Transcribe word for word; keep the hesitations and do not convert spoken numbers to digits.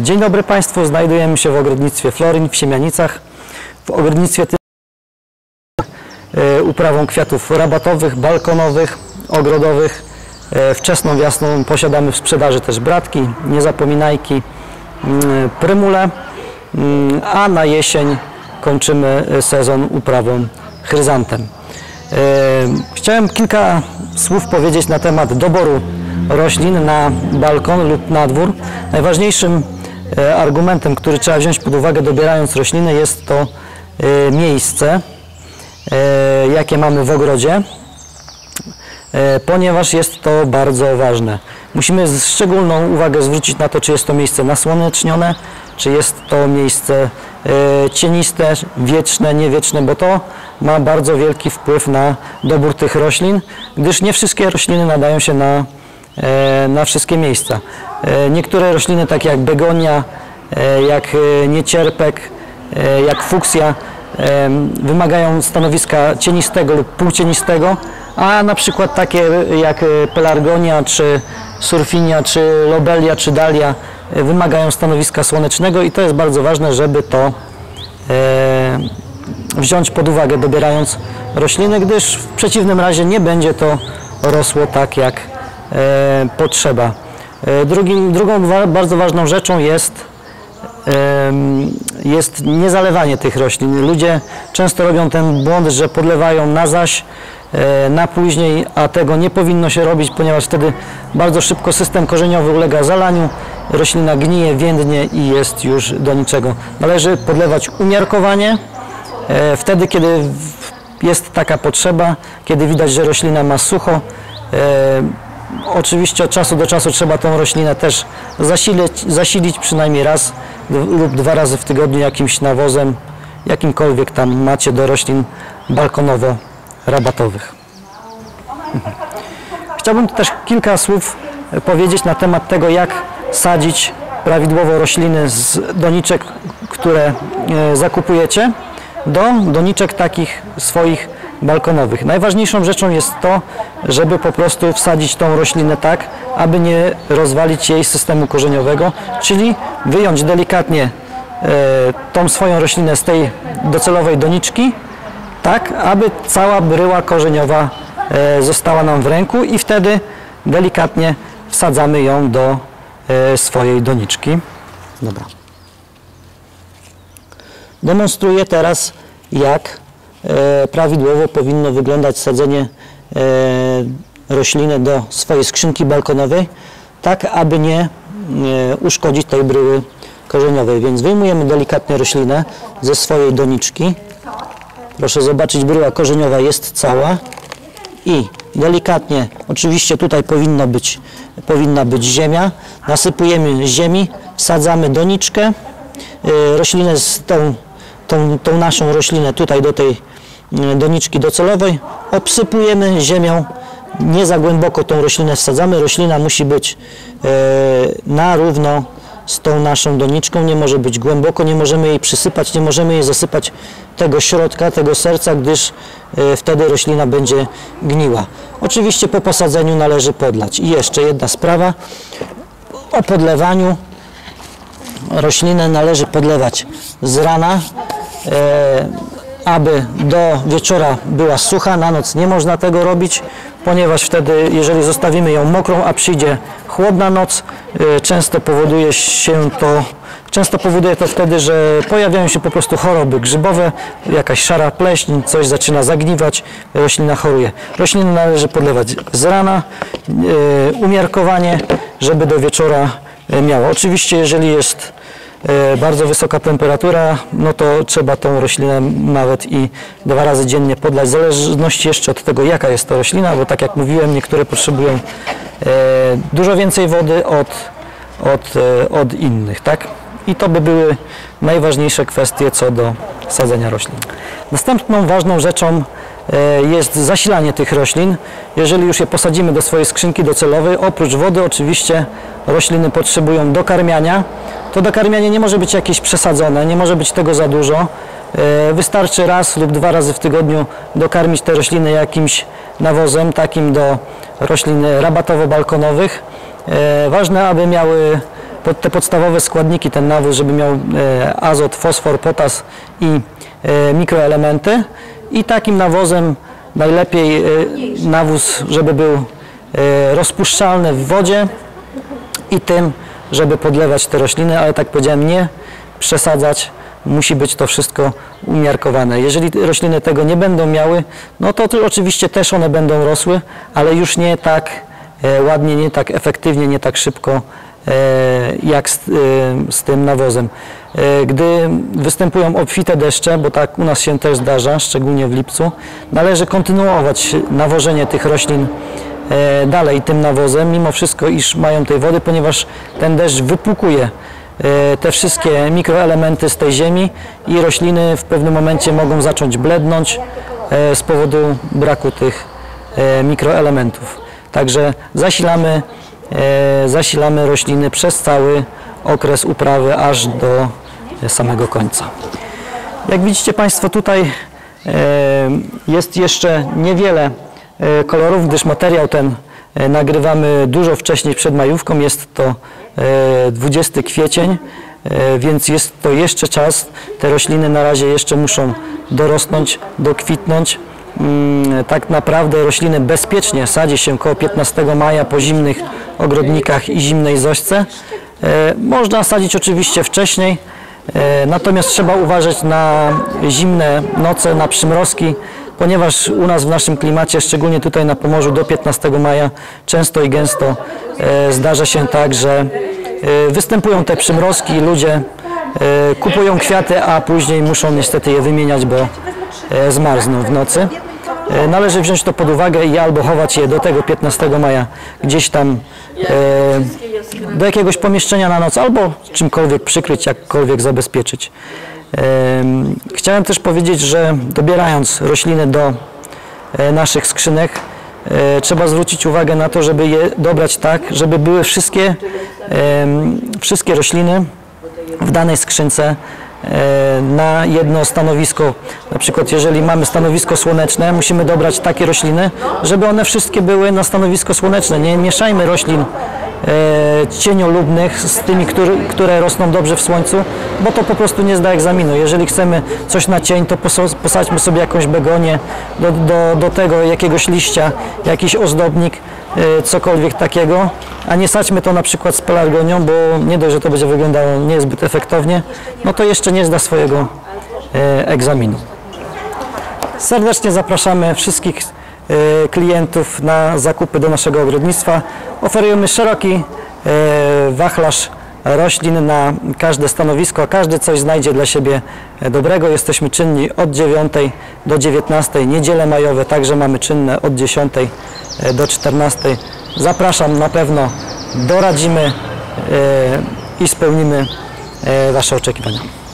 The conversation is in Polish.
Dzień dobry Państwu, znajdujemy się w ogrodnictwie Florin w Siemianicach. W ogrodnictwie tym uprawą kwiatów rabatowych, balkonowych, ogrodowych. Wczesną wiosną posiadamy w sprzedaży też bratki, niezapominajki, prymule, a na jesień kończymy sezon uprawą chryzantem. Chciałem kilka słów powiedzieć na temat doboru roślin na balkon lub na dwór. Najważniejszym argumentem, który trzeba wziąć pod uwagę, dobierając rośliny, jest to miejsce, jakie mamy w ogrodzie, ponieważ jest to bardzo ważne. Musimy szczególną uwagę zwrócić na to, czy jest to miejsce nasłonecznione, czy jest to miejsce cieniste, wieczne, niewieczne, bo to ma bardzo wielki wpływ na dobór tych roślin, gdyż nie wszystkie rośliny nadają się na, na wszystkie miejsca. Niektóre rośliny, takie jak begonia, jak niecierpek, jak fuksja, wymagają stanowiska cienistego lub półcienistego, a na przykład takie jak pelargonia, czy surfinia, czy lobelia, czy dalia wymagają stanowiska słonecznego i to jest bardzo ważne, żeby to wziąć pod uwagę, dobierając rośliny, gdyż w przeciwnym razie nie będzie to rosło tak, jak potrzeba. Drugim, drugą bardzo ważną rzeczą jest jest niezalewanie tych roślin. Ludzie często robią ten błąd, że podlewają na zaś, na później, a tego nie powinno się robić, ponieważ wtedy bardzo szybko system korzeniowy ulega zalaniu, roślina gnije, więdnie i jest już do niczego. Należy podlewać umiarkowanie, wtedy kiedy jest taka potrzeba, kiedy widać, że roślina ma sucho. Oczywiście od czasu do czasu trzeba tą roślinę też zasilić, zasilić przynajmniej raz lub dwa razy w tygodniu jakimś nawozem, jakimkolwiek tam macie do roślin balkonowo-rabatowych. Chciałbym też kilka słów powiedzieć na temat tego, jak sadzić prawidłowo rośliny z doniczek, które zakupujecie, do doniczek takich swoich balkonowych. Najważniejszą rzeczą jest to, żeby po prostu wsadzić tą roślinę tak, aby nie rozwalić jej systemu korzeniowego, czyli wyjąć delikatnie e, tą swoją roślinę z tej docelowej doniczki, tak, aby cała bryła korzeniowa e, została nam w ręku i wtedy delikatnie wsadzamy ją do e, swojej doniczki. Dobra. Demonstruję teraz, jak prawidłowo powinno wyglądać sadzenie rośliny do swojej skrzynki balkonowej, tak aby nie uszkodzić tej bryły korzeniowej. Więc wyjmujemy delikatnie roślinę ze swojej doniczki. Proszę zobaczyć, bryła korzeniowa jest cała i delikatnie, oczywiście tutaj powinno być, powinna być ziemia, nasypujemy ziemi, wsadzamy doniczkę, roślinę z tą Tą, tą naszą roślinę tutaj do tej doniczki docelowej, obsypujemy ziemią, nie za głęboko tą roślinę wsadzamy, roślina musi być e, na równo z tą naszą doniczką, nie może być głęboko, nie możemy jej przysypać, nie możemy jej zasypać tego środka, tego serca, gdyż e, wtedy roślina będzie gniła. Oczywiście po posadzeniu należy podlać. I jeszcze jedna sprawa, o podlewaniu. Roślinę należy podlewać z rana, e, aby do wieczora była sucha. Na noc nie można tego robić, ponieważ wtedy, jeżeli zostawimy ją mokrą, a przyjdzie chłodna noc, e, często powoduje się to, często powoduje to wtedy, że pojawiają się po prostu choroby grzybowe, jakaś szara pleśń, coś zaczyna zagniwać, roślina choruje. Rośliny należy podlewać z rana, e, umiarkowanie, żeby do wieczora miało. Oczywiście, jeżeli jest e, bardzo wysoka temperatura, no to trzeba tą roślinę nawet i dwa razy dziennie podlać, w zależności jeszcze od tego, jaka jest to roślina, bo tak jak mówiłem, niektóre potrzebują e, dużo więcej wody od, od, e, od innych, tak? I to by były najważniejsze kwestie co do sadzenia roślin. Następną ważną rzeczą jest zasilanie tych roślin. Jeżeli już je posadzimy do swojej skrzynki docelowej, oprócz wody oczywiście rośliny potrzebują dokarmiania. To dokarmianie nie może być jakieś przesadzone, nie może być tego za dużo. Wystarczy raz lub dwa razy w tygodniu dokarmić te rośliny jakimś nawozem, takim do roślin rabatowo-balkonowych. Ważne, aby miały pod te podstawowe składniki, ten nawóz, żeby miał azot, fosfor, potas i mikroelementy. I takim nawozem najlepiej nawóz, żeby był rozpuszczalny w wodzie i tym, żeby podlewać te rośliny, ale tak powiedziałem, nie przesadzać, musi być to wszystko umiarkowane. Jeżeli rośliny tego nie będą miały, no to, to oczywiście też one będą rosły, ale już nie tak e, ładnie, nie tak efektywnie, nie tak szybko e, jak z, e, z tym nawozem. E, gdy występują obfite deszcze, bo tak u nas się też zdarza, szczególnie w lipcu, należy kontynuować nawożenie tych roślin e, dalej tym nawozem, mimo wszystko, iż mają tej wody, ponieważ ten deszcz wypłukuje te wszystkie mikroelementy z tej ziemi i rośliny w pewnym momencie mogą zacząć blednąć z powodu braku tych mikroelementów. Także zasilamy, zasilamy rośliny przez cały okres uprawy aż do samego końca. Jak widzicie Państwo, tutaj jest jeszcze niewiele kolorów, gdyż materiał ten nagrywamy dużo wcześniej przed majówką, jest to dwudziesty kwiecień, więc jest to jeszcze czas. Te rośliny na razie jeszcze muszą dorosnąć, dokwitnąć. Tak naprawdę rośliny bezpiecznie sadzi się koło piętnastego maja po zimnych ogrodnikach i zimnej zośce. Można sadzić oczywiście wcześniej, natomiast trzeba uważać na zimne noce, na przymrozki, ponieważ u nas w naszym klimacie, szczególnie tutaj na Pomorzu, do piętnastego maja często i gęsto e, zdarza się tak, że e, występują te przymrozki, ludzie e, kupują kwiaty, a później muszą niestety je wymieniać, bo e, zmarzną w nocy. E, należy wziąć to pod uwagę i albo chować je do tego piętnastego maja gdzieś tam e, do jakiegoś pomieszczenia na noc, albo czymkolwiek przykryć, jakkolwiek zabezpieczyć. Chciałem też powiedzieć, że dobierając rośliny do naszych skrzynek, trzeba zwrócić uwagę na to, żeby je dobrać tak, żeby były wszystkie, wszystkie rośliny w danej skrzynce na jedno stanowisko. Na przykład jeżeli mamy stanowisko słoneczne, musimy dobrać takie rośliny, żeby one wszystkie były na stanowisko słoneczne. Nie mieszajmy roślin e, cieniolubnych z tymi, który, które rosną dobrze w słońcu, bo to po prostu nie zda egzaminu. Jeżeli chcemy coś na cień, to posadźmy sobie jakąś begonię, do, do, do tego jakiegoś liścia, jakiś ozdobnik, e, cokolwiek takiego, a nie sadźmy to na przykład z pelargonią, bo nie dość, że to będzie wyglądało niezbyt efektownie, no to jeszcze nie zda swojego e, egzaminu. Serdecznie zapraszamy wszystkich e, klientów na zakupy do naszego ogrodnictwa. Oferujemy szeroki e, wachlarz roślin na każde stanowisko, każdy coś znajdzie dla siebie dobrego. Jesteśmy czynni od dziewiątej do dziewiętnastej, niedziele majowe także mamy czynne od dziesiątej do czternastej. Zapraszam, na pewno doradzimy e, i spełnimy e, Wasze oczekiwania.